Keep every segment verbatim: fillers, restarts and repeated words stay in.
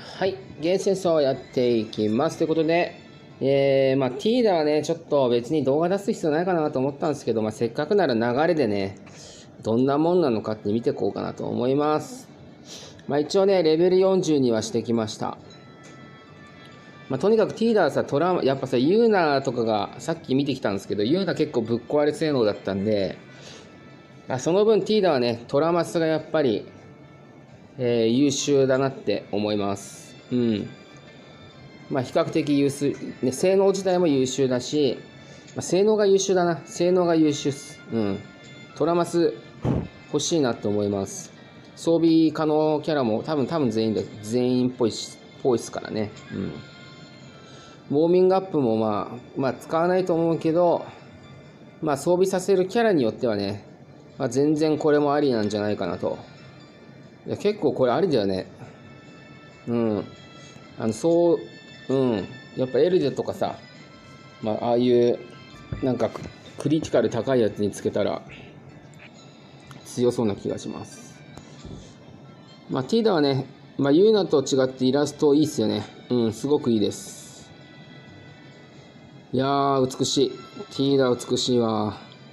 はい、ゲー戦争をやっていきます。ということで、えー、まあ、ティーダはね、ちょっと別に動画出す必要ないかなと思ったんですけど、まあ、せっかくなら流れでね、どんなもんなのかって見ていこうかなと思います。まあ、一応ね、レベルよんじゅうにはしてきました。まあ、とにかくティーダはさ、トラマ、やっぱさ、ユーナとかがさっき見てきたんですけど、ユーナ結構ぶっ壊れ性能だったんで、まあ、その分ティーダはね、トラマスがやっぱり、えー、優秀だなって思います。うん。まあ、比較的優秀、ね、性能自体も優秀だし、まあ、性能が優秀だな。性能が優秀っす。うん。トラマス欲しいなって思います。装備可能キャラも多分多分全員で、全員っぽいし、ぽいっすからね。うん。ウォーミングアップもまあ、まあ使わないと思うけど、まあ装備させるキャラによってはね、まあ、全然これもありなんじゃないかなと。いや結構これありだよね。うん。あの、そう、うん。やっぱエルデとかさ、まあ、ああいう、なんか、クリティカル高いやつにつけたら、強そうな気がします。まあ、ティーダはね、まあ、ユーナと違ってイラストいいっすよね。うん、すごくいいです。いやー、美しい。ティーダ美しいわ。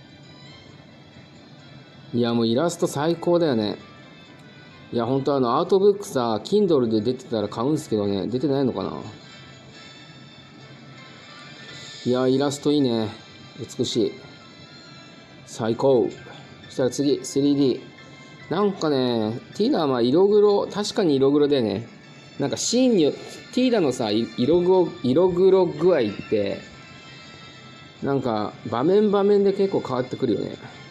いや、もうイラスト最高だよね。いや、ほんとあの、アートブックさ、Kindle で出てたら買うんすけどね、出てないのかな。いや、イラストいいね。美しい。最高。そしたら次、スリーディー。なんかね、ティーダはまあ色黒、確かに色黒でね、なんかシーンによ、ティーダのさ、色黒、色黒具合って、なんか場面場面で結構変わってくるよね。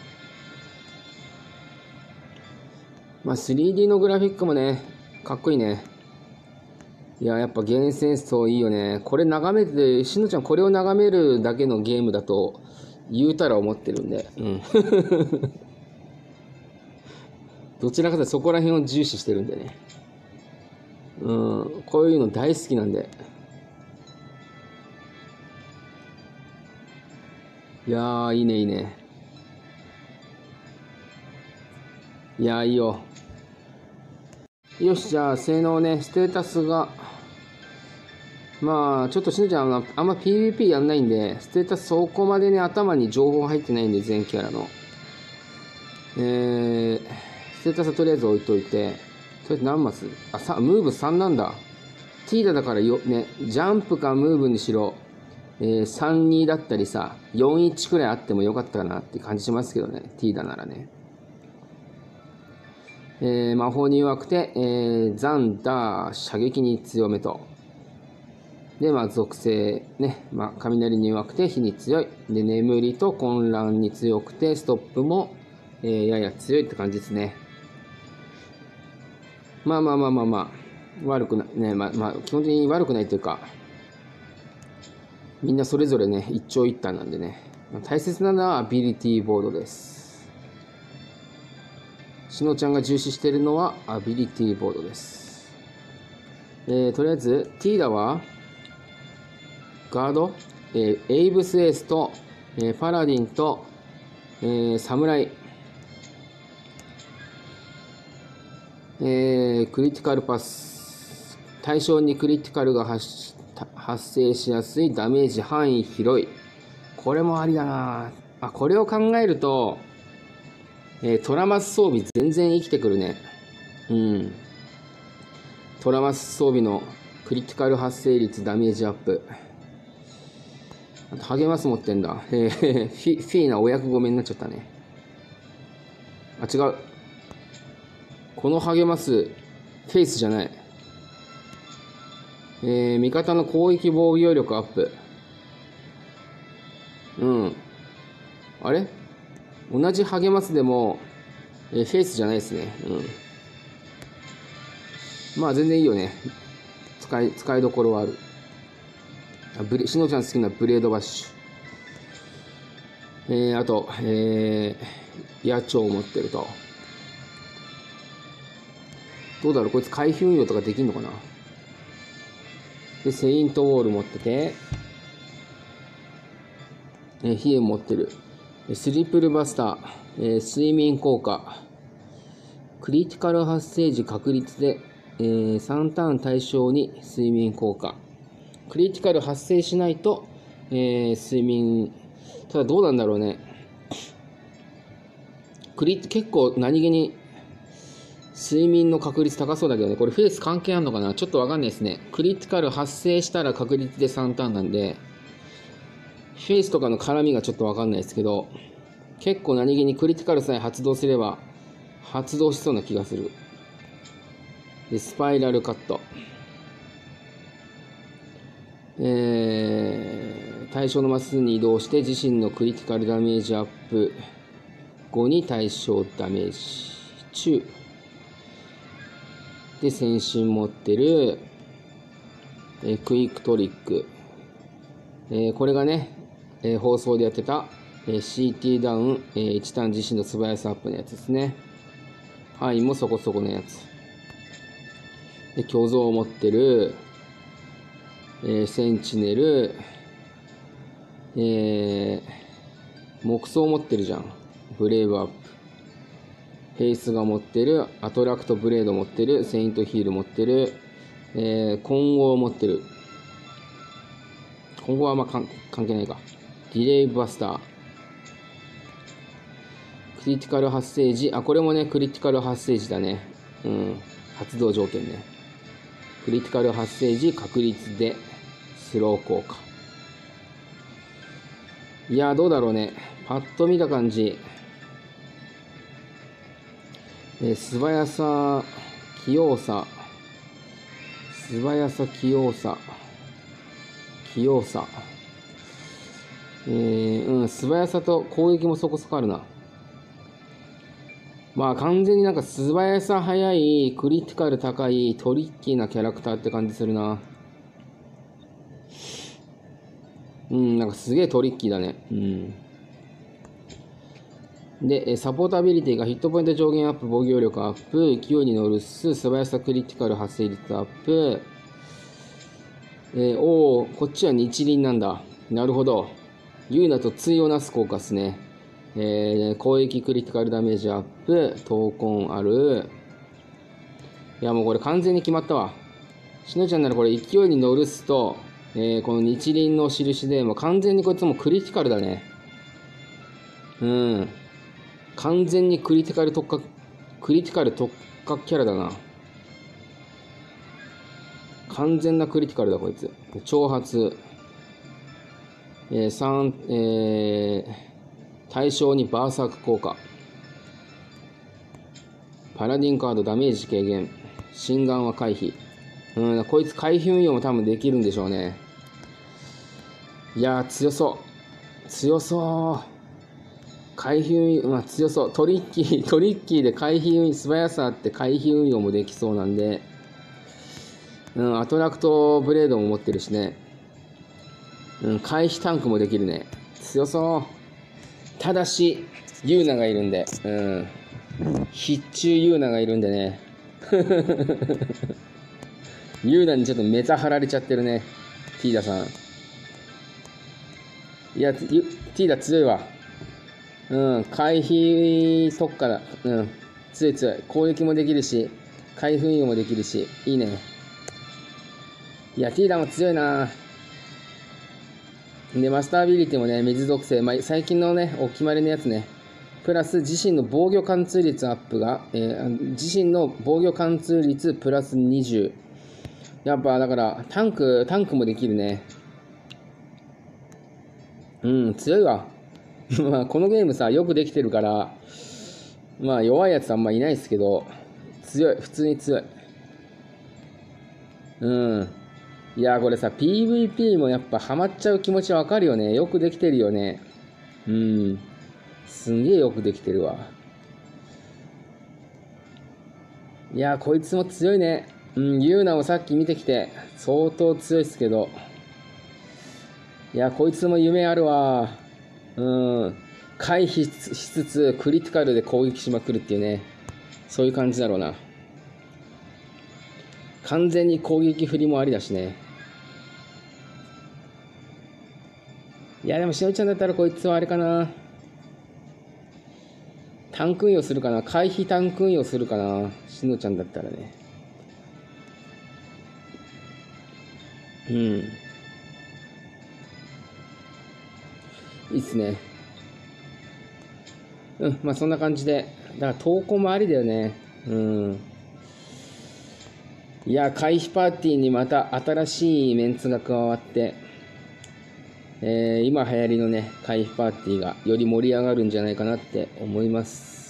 まあ スリーディー のグラフィックもね、かっこいいね。いや、やっぱゲーセンストいいよね。これ眺めて、しのちゃんこれを眺めるだけのゲームだと言うたら思ってるんで。うん。どちらかというとそこら辺を重視してるんでね。うん、こういうの大好きなんで。いやー、いいね、いいね。いやー、いいよ。よし、じゃあ、性能ね、ステータスが、まあ、ちょっとしのちゃんあんま、あんま ピーブイピー やんないんで、ステータスそこまでね、頭に情報入ってないんで、全キャラの。えー、ステータスはとりあえず置いといて、とりあえず何マスあ、さ、ムーブさんなんだ。ティーダだからよ、ね、ジャンプかムーブにしろ、えー、さんにだったりさ、よんいちくらいあってもよかったかなって感じしますけどね、ティーダならね。えー、魔法に弱くて、えー、ザンダー、射撃に強めと。で、まあ、属性ね、まあ、雷に弱くて火に強い。で、眠りと混乱に強くて、ストップも、えー、やや強いって感じですね。まあまあまあまあまあ、悪くない、ね、まあまあ、基本的に悪くないというか、みんなそれぞれね、一長一短なんでね。大切なのはアビリティボードです。しのちゃんが重視しているのはアビリティボードです。えー、とりあえず、ティーダは、ガード、えー、エイブスエースと、えー、パラディンと、えー、サムライ、えー、クリティカルパス。対象にクリティカルが発発生しやすい、ダメージ範囲広い。これもありだなあ。これを考えると、えー、トラマス装備全然生きてくるね。うん。トラマス装備のクリティカル発生率、ダメージアップ。あと、励ます持ってんだ。えー、フィ、フィーナお役御免になっちゃったね。あ、違う。この励ます、フェイスじゃない。えー、味方の攻撃防御力アップ。うん。あれ同じ励ますでも、えー、フェイスじゃないですね。うん。まあ全然いいよね。使い、使いどころはある。あ、ブレ、しのちゃん好きなブレードバッシュ。えー、あと、えー、野鳥を持ってると。どうだろうこいつ回避運用とかできんのかな。で、セイントウォール持ってて、えー、ヒエン持ってる。スリプルバスター、えー、睡眠効果。クリティカル発生時確率でえー、さんターン対象に睡眠効果。クリティカル発生しないと、えー、睡眠、ただどうなんだろうね。クリ結構何気に睡眠の確率高そうだけどね。これフェイス関係あるのかな、ちょっとわかんないですね。クリティカル発生したら確率でさんターンなんで、フェイスとかの絡みがちょっとわかんないですけど、結構何気にクリティカルさえ発動すれば発動しそうな気がする。で、スパイラルカット。えー、対象のマスに移動して自身のクリティカルダメージアップ後に対象ダメージ中で、先進持ってる、えー、クイックトリック、えー、これがね、えー、放送でやってた、えー、シーティー ダウン、えー、いちターン自身の素早さアップのやつですね。範囲もそこそこのやつで、巨像を持ってる、えー、センチネル、えー、木装持ってるじゃん。ブレイブアップ。フェイスが持ってる、アトラクトブレード持ってる、セイントヒール持ってる、えー、混合持ってる。混合はあんま関係ないか。ディレイバスター。クリティカル発生時、あ、これもね、クリティカル発生時だね。うん。発動条件ね。クリティカル発生時、確率で、スロー効果。いやー、どうだろうね。パッと見た感じ。えー、素早さ、器用さ。素早さ、器用さ。器用さ。えー、うん、素早さと攻撃もそこそこあるな。まあ完全になんか素早さ速い、クリティカル高い、トリッキーなキャラクターって感じするな。うん、なんかすげえトリッキーだね。うん。で、サポータビリティがヒットポイント上限アップ、防御力アップ、勢いに乗るす、素早さクリティカル発生率アップ。えー、おー、こっちは日輪なんだ。なるほど。ユーナと対をなす効果ですね。えー、攻撃クリティカルダメージアップ、闘魂ある。いやもうこれ完全に決まったわ。しのちゃんならこれ勢いに乗るすと、えー、この日輪の印でもう完全にこいつもクリティカルだね。うん。完全にクリティカル特化、クリティカル特化キャラだな。完全なクリティカルだこいつ。挑発。えー、さん、えー、対象にバーサーク効果。パラディンカードダメージ軽減。心眼は回避。うん、こいつ回避運用も多分できるんでしょうね。いやー強そう。強そう。回避運用、まあ強そう。トリッキー、トリッキーで回避運用、素早さあって回避運用もできそうなんで、うん、アトラクトブレードも持ってるしね。うん、回避タンクもできるね。強そう。ただし、ユーナがいるんで、うん。必中ユーナがいるんでね。ユーナにちょっとメタ張られちゃってるね。ティーダさん。いや、ティーダ強いわ。うん、回避特化だ。うん、強い強い。攻撃もできるし、回避運用もできるし、いいね。いや、ティーダも強いな。で、マスターアビリティもね、水属性、まあ、最近のね、お決まりのやつね。プラス自身の防御貫通率アップが、えー、自身の防御貫通率プラスにじゅう。やっぱだからタンク、タンクもできるね。うん、強いわ。まあこのゲームさ、よくできてるから、まあ弱いやつあんまいないですけど、強い、普通に強い。うん。いやこれさ、ピーブイピー もやっぱハマっちゃう気持ちわかるよね。よくできてるよね。うん。すんげえよくできてるわ。いやこいつも強いね。うん、ユーナをさっき見てきて、相当強いっすけど。いやこいつも夢あるわ。うん。回避しつつ、クリティカルで攻撃しまくるっていうね。そういう感じだろうな。完全に攻撃振りもありだしね。いやでもしのちゃんだったらこいつはあれかな。タンク運用するかな。回避タンク運用するかな。しのちゃんだったらね。 うん。いいっすね。うん、まあそんな感じで。だから投稿もありだよね。うん。いや、回避パーティーにまた新しいメンツが加わって、えー、今流行りのね、回避パーティーがより盛り上がるんじゃないかなって思います。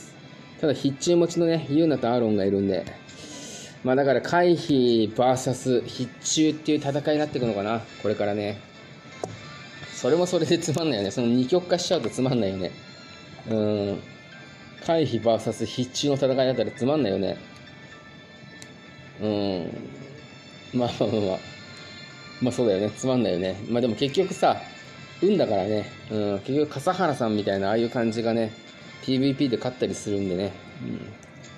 ただ、必中持ちのね、ユーナとアーロンがいるんで、まあだから回避 ブイエス 必中っていう戦いになっていくのかな、これからね。それもそれでつまんないよね。その二極化しちゃうとつまんないよね。うん。回避 ブイエス 必中の戦いだったらつまんないよね。うん。まあまあまあまあ。まあそうだよね。つまんないよね。まあでも結局さ、運だからね。うん。結局笠原さんみたいなああいう感じがね、ピーブイピー で勝ったりするんでね。うん。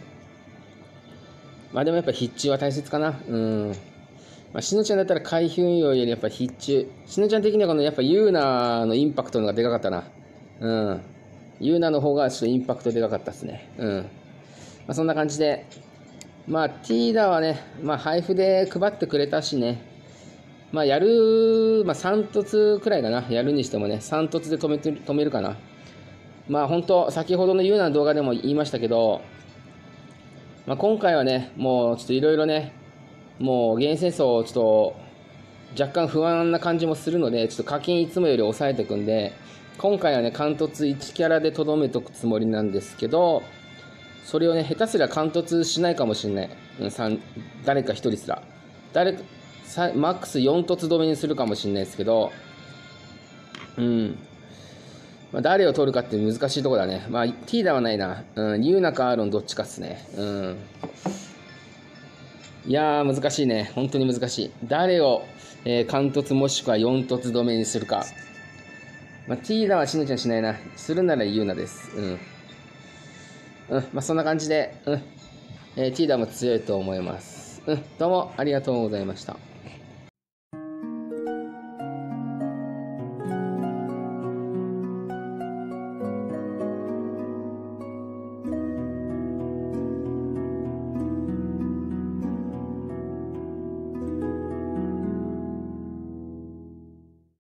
まあでもやっぱ必中は大切かな。うん。まあ、しのちゃんだったら回避運用よりやっぱ必中。しのちゃん的にはこのやっぱユーナのインパクトの方がでかかったな。うん。ユーナの方がちょっとインパクトでかかったっすね。うん。まあそんな感じで。まあティーダはね、まあ配布で配ってくれたしね。まあやる、まあさん凸くらいかな。やるにしてもね、さん凸で止めて、止めるかな。まあ本当先ほどのユーナの動画でも言いましたけど、まあ今回はね、もうちょっといろいろね、もう現戦争ちょっと若干不安な感じもするので、ちょっと課金いつもより抑えていくんで、今回はね、貫突いちキャラでとどめとくつもりなんですけど、それをね、下手すりゃ貫突しないかもしれない。うん、誰か一人すら。誰か、マックスよん凸止めにするかもしれないですけど、うん。まあ、誰を取るかって難しいところだね。まあ、ティーダはないな。うん、ユーナかアーロンどっちかっすね。うん。いやー、難しいね。本当に難しい。誰を、えー、貫突もしくはよん凸止めにするか。まあ、ティーダはしのちゃんしないな。するならユーナです。うん。うん、まあそんな感じで、うん。えー、ティーダも強いと思います。うん、どうもありがとうございました。